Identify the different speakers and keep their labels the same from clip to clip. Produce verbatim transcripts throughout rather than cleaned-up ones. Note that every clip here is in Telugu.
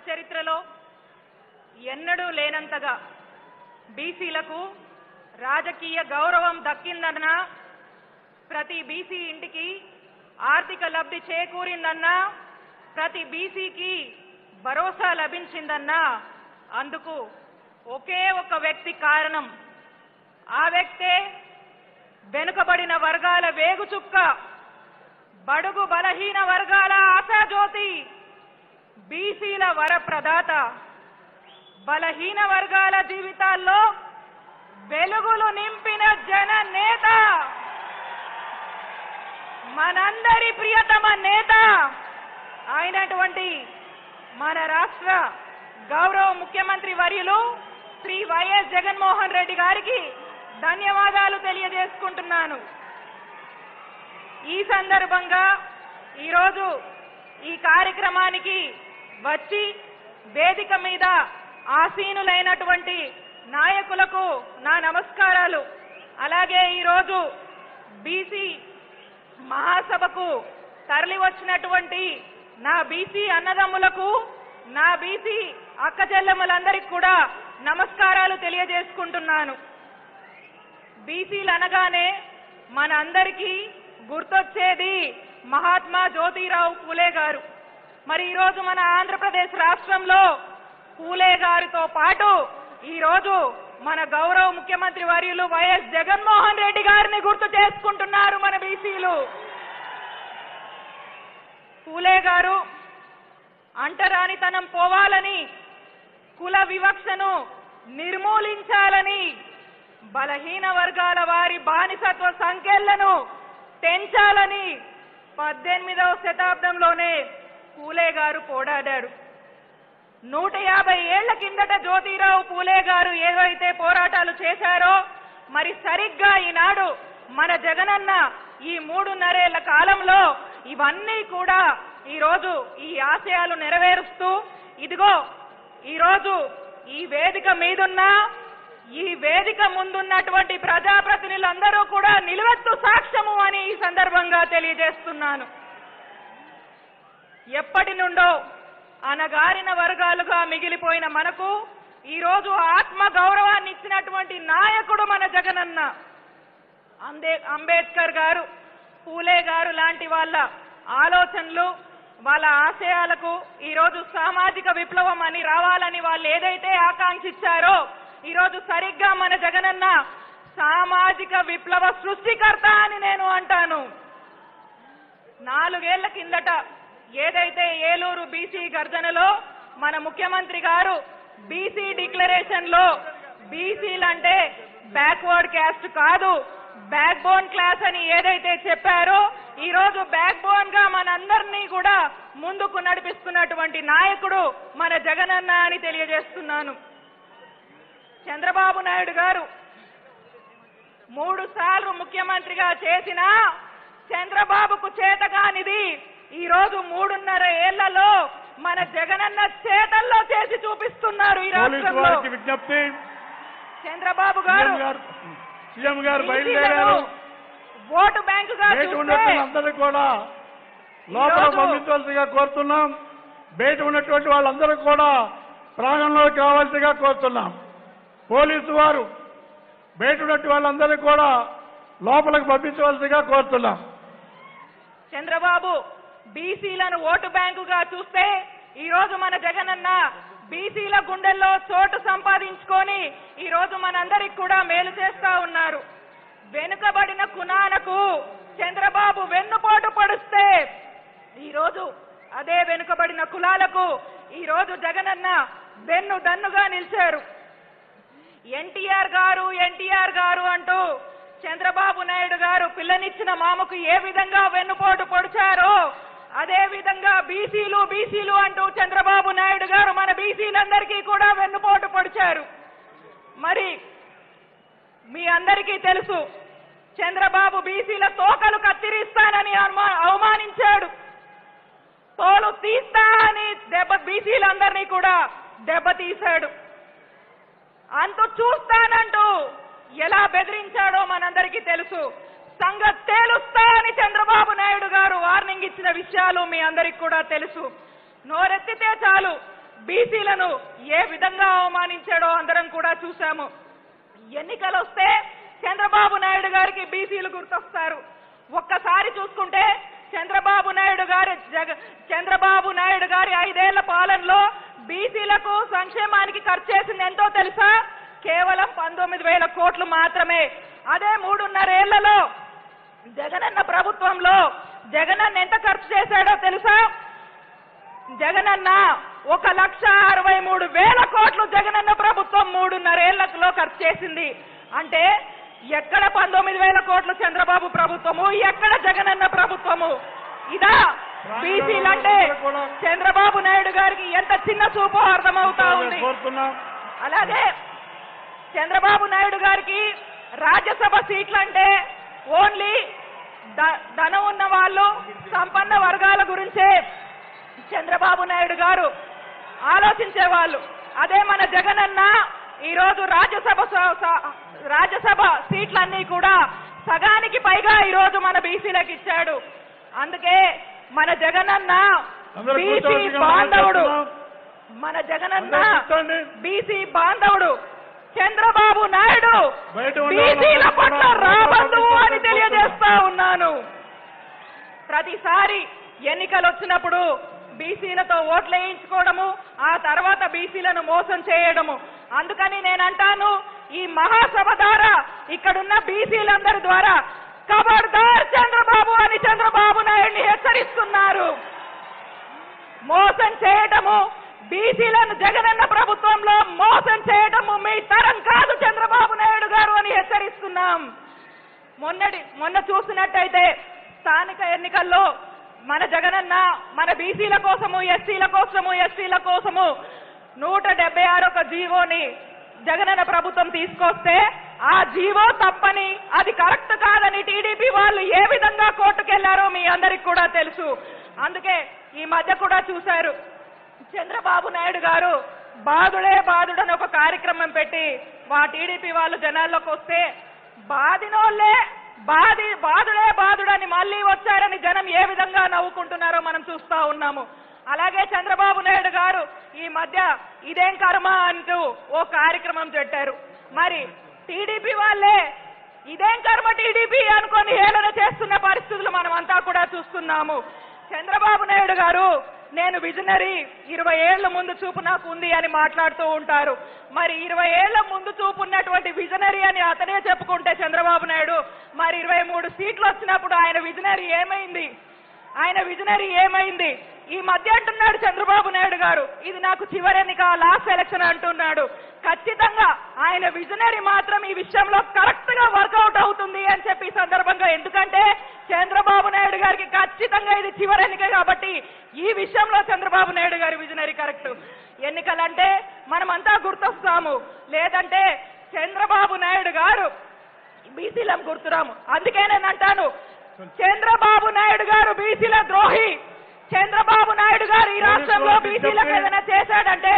Speaker 1: చరిత్రలో ఎన్నడూ లేనంతగా బీసీలకు రాజకీయ గౌరవం దక్కిందన్నా, ప్రతి బీసీ ఇంటికి ఆర్థిక లబ్ధి చేకూరిందన్నా, ప్రతి బీసీకి భరోసా లభించిందన్నా అందుకు ఒకే ఒక వ్యక్తి కారణం. ఆ వ్యక్తే వెనుకబడిన వర్గాల వేగుచుక్క, బడుగు బలహీన వర్గాల ఆశాజ్యోతి, బీసీల వరప్రదాత, బలహీన వర్గాల జీవితాల్లో వెలుగులు నింపిన జన నేత, మనందరి ప్రియతమ నేత అయినటువంటి మన రాష్ట్ర గౌరవ ముఖ్యమంత్రి వర్యులు శ్రీ వైఎస్ జగన్మోహన్ రెడ్డి గారికి ధన్యవాదాలు తెలియజేసుకుంటున్నాను. ఈ సందర్భంగా ఈరోజు ఈ కార్యక్రమానికి వచ్చి వేదిక మీద ఆసీనులైనటువంటి నాయకులకు నా నమస్కారాలు. అలాగే ఈరోజు బీసీ మహాసభకు తరలి వచ్చినటువంటి నా బీసీ అన్నదమ్ములకు, నా బీసీ అక్క చెల్లెమ్మలందరికీ కూడా నమస్కారాలు తెలియజేసుకుంటున్నాను. బీసీలు అనగానే మన అందరికీ గుర్తొచ్చేది మహాత్మా జ్యోతిరావు పూలే గారు. మరి ఈరోజు మన ఆంధ్రప్రదేశ్ రాష్ట్రంలో పూలే గారితో పాటు ఈరోజు మన గౌరవ ముఖ్యమంత్రి వర్యులు వైఎస్ జగన్మోహన్ రెడ్డి గారిని గుర్తు చేసుకుంటున్నారు మన బీసీలు. పూలే గారు అంటరానితనం పోవాలని, కుల వివక్షను నిర్మూలించాలని, బలహీన వర్గాల వారి బానిసత్వ సంఖ్యలను పెంచాలని పద్దెనిమిదవ శతాబ్దంలోనే పూలే గారు పోరాడారు. నూట యాభై ఏళ్ల కిందట జ్యోతిరావు పూలే గారు ఏవైతే పోరాటాలు చేశారో, మరి సరిగ్గా ఈనాడు మన జగనన్న ఈ మూడున్నరేళ్ల కాలంలో ఇవన్నీ కూడా ఈరోజు ఈ ఆశయాలు నెరవేరుస్తూ, ఇదిగో ఈరోజు ఈ వేదిక మీదున్న, ఈ వేదిక ముందున్నటువంటి ప్రజాప్రతినిధులందరూ కూడా నిలువెత్తు సాక్ష్యము అని ఈ సందర్భంగా తెలియజేస్తున్నాను. ఎప్పటి నుండో అనగారిన వర్గాలుగా మిగిలిపోయిన మనకు ఈరోజు ఆత్మ గౌరవాన్ని ఇచ్చినటువంటి నాయకుడు మన జగనన్న. అందే అంబేద్కర్ గారు, పూలే గారు లాంటి వాళ్ళ ఆలోచనలు, వాళ్ళ ఆశయాలకు ఈరోజు సామాజిక విప్లవం అని రావాలని వాళ్ళు ఏదైతే ఆకాంక్షించారో, ఈరోజు సరిగ్గా మన జగనన్న సామాజిక విప్లవ సృష్టికర్త అని నేను అంటాను. నాలుగేళ్ల కిందట ఏదైతే ఏలూరు బీసీ గర్జనలో మన ముఖ్యమంత్రి గారు బీసీ డిక్లరేషన్ లో బీసీలంటే బ్యాక్వర్డ్ క్యాస్ట్ కాదు, బ్యాక్ బోన్ క్లాస్ అని ఏదైతే చెప్పారో, ఈ రోజు బ్యాక్ బోన్ గా మనందరినీ కూడా ముందుకు నడిపిస్తున్నటువంటి నాయకుడు మన జగనన్న అని తెలియజేస్తున్నాను. చంద్రబాబు నాయుడు గారు మూడు సార్లు ముఖ్యమంత్రిగా చేసిన చంద్రబాబుకు చేతగానిది ఈ రోజు మూడున్నర ఏళ్లలో మన జగనన్న చేతల్లో చేసి చూపిస్తున్నారు. ఈ రాష్ట్రంలో
Speaker 2: విజ్ఞప్తి,
Speaker 1: చంద్రబాబు గారు
Speaker 2: సీఎం గారు బయలుదేరారు.
Speaker 1: ఓటు బ్యాంకుగా
Speaker 2: అందరూ కూడా లోపల పంపించవలసిగా కోరుతున్నాం. బయట ఉన్నటువంటి వాళ్ళందరూ కూడా ప్రాంగణంలోకి కావాల్సిగా కోరుతున్నాం. పోలీసు వారు బయట ఉన్నటువంటి వాళ్ళందరూ కూడా లోపలికి పంపించవలసిగా కోరుతున్నాం.
Speaker 1: చంద్రబాబు బీసీలను ఓటు బ్యాంకుగా చూస్తే ఈ రోజు మన జగనన్న బీసీల గుండెల్లో చోటు సంపాదించుకొని ఈ రోజు మనందరికి కూడా మేలు చేస్తా ఉన్నారు. వెనుకబడిన కులాలకు చంద్రబాబు వెన్నుపోటు పడుస్తే ఈ రోజు అదే వెనుకబడిన కులాలకు ఈ రోజు జగనన్న వెన్ను దన్నుగా నిలిచారు. ఎన్టీఆర్ గారు ఎన్టీఆర్ గారు అంటూ చంద్రబాబు నాయుడు గారు పిల్లనిచ్చిన మామకు ఏ విధంగా వెన్నుపోటు పొడిచారో, అదే విధంగా బీసీలు బీసీలు అంటూ చంద్రబాబు నాయుడు గారు మన బీసీలందరికీ కూడా వెన్నుపోటు పొడిచారు. మరి మీ అందరికీ తెలుసు, చంద్రబాబు బీసీల తోకలు కత్తిరిస్తానని అవమానించాడు, తోలు తీస్తా అని దెబ్బ బీసీలందరినీ కూడా దెబ్బతీశాడు. అంతు చూస్తానంటూ ఎలా బెదిరించాడో మనందరికీ తెలుసు. సంగతి తేలుస్తా అని చంద్రబాబు నాయుడు గారు వార్నింగ్ ఇచ్చిన విషయాలు మీ అందరికీ కూడా తెలుసు. నోరెత్తితే చాలు బీసీలను ఏ విధంగా అవమానించాడో అందరం కూడా చూశాము. ఎన్నికలు వస్తే చంద్రబాబు నాయుడు గారికి బీసీలు గుర్తొస్తారు. ఒక్కసారి చూసుకుంటే చంద్రబాబు నాయుడు గారి జగ చంద్రబాబు నాయుడు గారి ఐదేళ్ల పాలనలో బీసీలకు సంక్షేమానికి ఖర్చు చేసింది ఎంతో తెలుసా? కేవలం పంతొమ్మిది వేల కోట్లు మాత్రమే. అదే మూడున్నరేళ్లలో జగనన్న ప్రభుత్వంలో జగనన్న ఎంత ఖర్చు చేశాడో తెలుసా? జగనన్న ఒక లక్ష అరవై మూడు వేల కోట్లు జగనన్న ప్రభుత్వం మూడున్నరేళ్లలో ఖర్చు చేసింది. అంటే ఎక్కడ పంతొమ్మిది వేల కోట్లు చంద్రబాబు ప్రభుత్వము, ఎక్కడ జగనన్న ప్రభుత్వము? ఇదా బీసీలంటే చంద్రబాబు నాయుడు గారికి ఎంత చిన్న చూపు అర్థమవుతా ఉంది. అలాగే చంద్రబాబు నాయుడు గారికి రాజ్యసభ సీట్లంటే ఓన్లీ ధనం ఉన్న వాళ్ళు, సంపన్న వర్గాల గురించే చంద్రబాబు నాయుడు గారు ఆలోచించేవాళ్ళు. అదే మన జగనన్న ఈరోజు రాజ్యసభ రాజ్యసభ సీట్లన్నీ కూడా సగానికి పైగా ఈరోజు మన బీసీలకు ఇచ్చాడు. అందుకే మన జగనన్న బీసీ బాంధవుడు, మన జగనన్న బీసీ బాంధవుడు. చంద్రబాబు నాయుడు బీసీల పట్ల రాబందువు అని తెలియజేస్తా ఉన్నాను. ప్రతిసారి ఎన్నికలు వచ్చినప్పుడు బీసీలతో ఓట్లు వేయించుకోవడము, ఆ తర్వాత బీసీలను మోసం చేయడము. అందుకని నేనంటాను, ఈ మహాసభ ద్వారా ఇక్కడున్న బీసీలందరి ద్వారా ఖబర్దార్ చంద్రబాబు అని చంద్రబాబు నాయుడిని హెచ్చరిస్తున్నారు. మోసం చేయటము, బీసీలను జగనన్న ప్రభుత్వంలో మోసం చేయటము మీ తరం కాదు చంద్రబాబు నాయుడు గారు అని హెచ్చరిస్తున్నాం. మొన్నటి మొన్న చూసినట్టయితే స్థానిక ఎన్నికల్లో మన జగనన్న మన బీసీల కోసము, ఎస్సీల కోసము, ఎస్టీల కోసము నూట డెబ్బై ఆరు ఒక జీవోని జగనన్న ప్రభుత్వం తీసుకొస్తే ఆ జీవో తప్పని, అది కరెక్ట్ కాదని టీడీపీ వాళ్ళు ఏ విధంగా కోర్టుకెళ్లారో మీ అందరికి కూడా తెలుసు. అందుకే ఈ మధ్య కూడా చూశారు, చంద్రబాబు నాయుడు గారు బాదుడే బాదుడని ఒక కార్యక్రమం పెట్టి మా టీడీపీ వాళ్ళు జనాల్లోకి వస్తే బాదినోళ్లే బాది బాదుడే బాదుడని మళ్ళీ వచ్చారని జనం ఏ విధంగా నవ్వుకుంటున్నారో మనం చూస్తా ఉన్నాము. అలాగే చంద్రబాబు నాయుడు గారు ఈ మధ్య ఇదేం కర్మ అంటూ ఓ కార్యక్రమం పెట్టారు. మరి టీడీపీ వాళ్ళే ఇదేం కర్మ టీడీపీ అనుకొని హేళన చేస్తున్న పరిస్థితులు మనం అంతా కూడా చూస్తున్నాము. చంద్రబాబు నాయుడు గారు నేను విజనరీ, ఇరవై ఏళ్ల ముందు చూపు నాకు ఉంది అని మాట్లాడుతూ ఉంటారు. మరి ఇరవై ఏళ్ల ముందు చూపు ఉన్నటువంటి విజనరీ అని అతనే చెప్పుకుంటే చంద్రబాబు నాయుడు, మరి ఇరవై మూడు సీట్లు వచ్చినప్పుడు ఆయన విజనరీ ఏమైంది? ఆయన విజనరీ ఏమైంది? ఈ మధ్య అంటున్నాడు చంద్రబాబు నాయుడు గారు, ఇది నాకు చివరి ఎన్నిక, లాస్ట్ ఎలక్షన్ అంటున్నాడు. ఖచ్చితంగా ఆయన విజనరీ మాత్రం ఈ విషయంలో కరెక్ట్ గా వర్కౌట్ అవుతుంది అని చెప్పి సందర్భంగా, ఎందుకంటే చంద్రబాబు నాయుడు గారికి ఖచ్చితంగా ఇది చివరి ఎన్నిక కాబట్టి ఈ విషయంలో చంద్రబాబు నాయుడు గారి విజనరీ కరెక్ట్. ఎన్నికలంటే మనమంతా గుర్తొస్తాము, లేదంటే చంద్రబాబు నాయుడు గారు బీసీలం గుర్తురాము. అందుకే నేను అంటాను, చంద్రబాబు నాయుడు గారు బీసీల ద్రోహి. చంద్రబాబు నాయుడు గారు ఈ రాష్ట్రంలో బీసీలకు ఏదైనా చేశాడంటే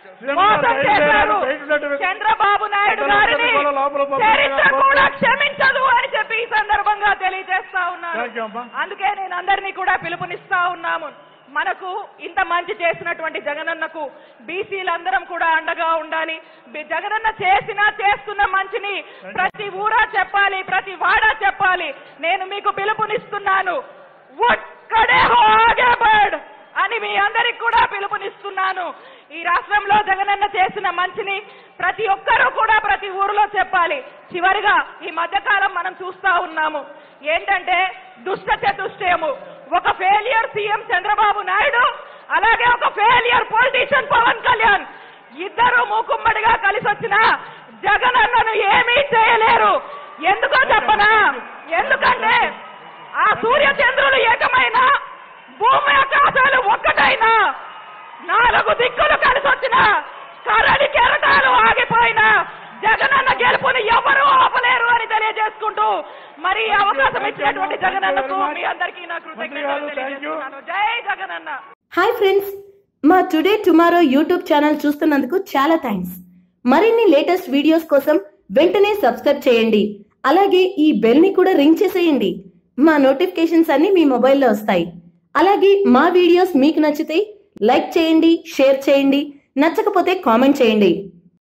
Speaker 1: మోసం చేశారు. చంద్రబాబు నాయుడు గారిని చరిత్ర కూడా క్షమించదు అని చెప్పి ఈ సందర్భంగా తెలియజేస్తా ఉన్నాను. అందుకే నేను అందరినీ కూడా పిలుపునిస్తా ఉన్నాము, మనకు ఇంత మంచి చేసినటువంటి జగనన్నకు బీసీలందరం కూడా అండగా ఉండాలి. జగనన్న చేసిన చేస్తున్న మంచిని ప్రతి ఊరా చెప్పాలి, ప్రతి వాడా చెప్పాలి. నేను మీకు పిలుపునిస్తున్నాను, ఒక్కడే ఆగే బర్డ్ అని మీ అందరికి కూడా పిలుపునిస్తున్నాను. ఈ రాష్ట్రంలో జగనన్న చేసిన మంచిని ప్రతి ఒక్కరూ కూడా ప్రతి ఊరిలో చెప్పాలి. చివరిగా ఈ మధ్యకాలం మనం చూస్తా ఉన్నాము ఏంటంటే దుష్ట చతుష్టయము. ఒక ఫెయిలియర్ సీఎం చంద్రబాబు నాయుడు, అలాగే ఒక ఫెయిలియర్ పొలిటీషియన్ పవన్ కళ్యాణ్, ఇద్దరు మూకుమ్మడిగా కలిసి వచ్చిన జగనన్నను ఏమీ చేయలేరు. ఎందుకో చెప్పనా? ఎందుకంటే ఆ సూర్య చంద్రులు ఏకమైనా, భూమి ఆకాశాలు ఒక్కటైనా, నాలుగు దిక్కులు కలిసి వచ్చిన కరడి కెరటాలు ఆగిపోయినా జగనన్న గెలుపుని ఎవరూ ఆపలేరు అని తెలియజేసుకుంటూ మరి అవకాశం ఇచ్చినటువంటి జగనన్నకు మీ అందరికీ నా కృతజ్ఞతలు తెలియజేస్తున్నాను. జై జగనన్న.
Speaker 3: హాయ్ ఫ్రెండ్స్, మా టుడే టుమారో యూట్యూబ్ ఛానల్ చూస్తున్నందుకు చాలా థ్యాంక్స్. మరిన్ని లేటెస్ట్ వీడియోస్ కోసం వెంటనే సబ్స్క్రైబ్ చేయండి. అలాగే ఈ బెల్ ని కూడా రింగ్ చేసేయండి. మా నోటిఫికేషన్స్ అన్ని మీ మొబైల్లో వస్తాయి. అలాగే మా వీడియోస్ మీకు నచ్చితే లైక్ చేయండి, షేర్ చేయండి, నచ్చకపోతే కామెంట్ చేయండి.